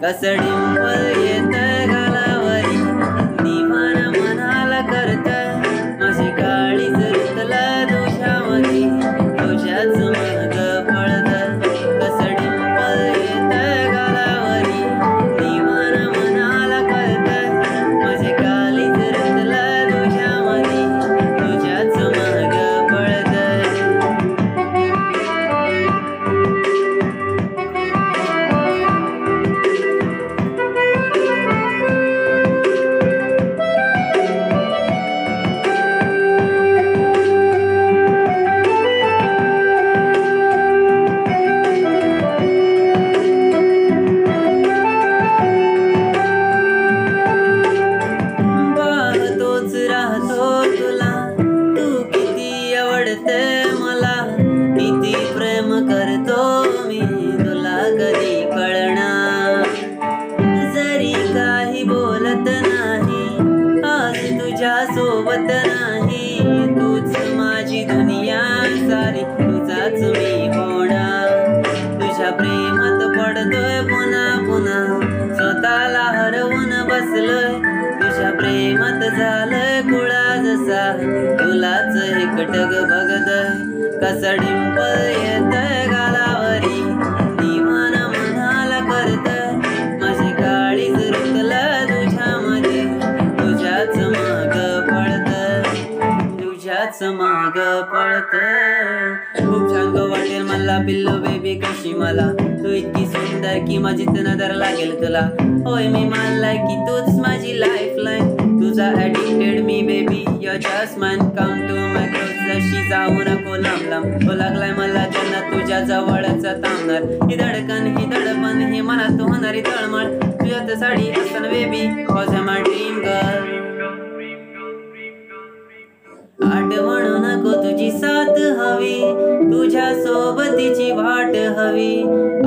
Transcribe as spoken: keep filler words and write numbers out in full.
कसं डिंपल येत गालावरी, दिवान मनाला करत माझी काळीच रुतलं तुझ्यामधी, तुझ्याच माग पळत. कसं डिंपल येत गालावरी, दिवान मनाला करत माझी काळीच रुतलं तुझ्यामधी, तुझ्याच माग पळत. पाहतोच राहतो तुला, तू किती आवडते मला, किती प्रेम करतो मी तुला कधी कळणार. जरी काही बोलत नाही आज तुझ्या सोबत नाही, तूच माझी दुनिया सारी, तुझाच मी होणार. तुझ्या प्रेमात पडतोय पुन्हा पुन्हा, स्वतःला हरवून बसलोय, तुझ्या प्रेमात झालंय कुळा जसा, तुलाच एकटक बघतोय. कसं डिंपल येतय गालावरी, दिवान मनाला करतय माझी काळीच रुतलं तुझ्यामध्ये, तुझ्याच माग पळत, तुझ्याच माग पळत. खूप छान ग वाटेल मला पिल्लू बेबी कशी मला, तू इतकी सुंदर की माझीच नजर लागेल तुला. होय मी मानलाय की तूच माझी लाईफ लाईन, तुझा ॲडिक्टेड मी baby, your just mine. Come to my close, जशी जाऊ नको लांब लांब, तो लागलाय मला त्यांना तुझ्या जवळच थांबणार. ही धडकन ही धडपण ही मनात होणारी तळमळ, तुझ्यात साडी असताना baby was my dream girl. आठवण नको तुझी साथ हवी, तुझ्या सोबतीची वाट हवी,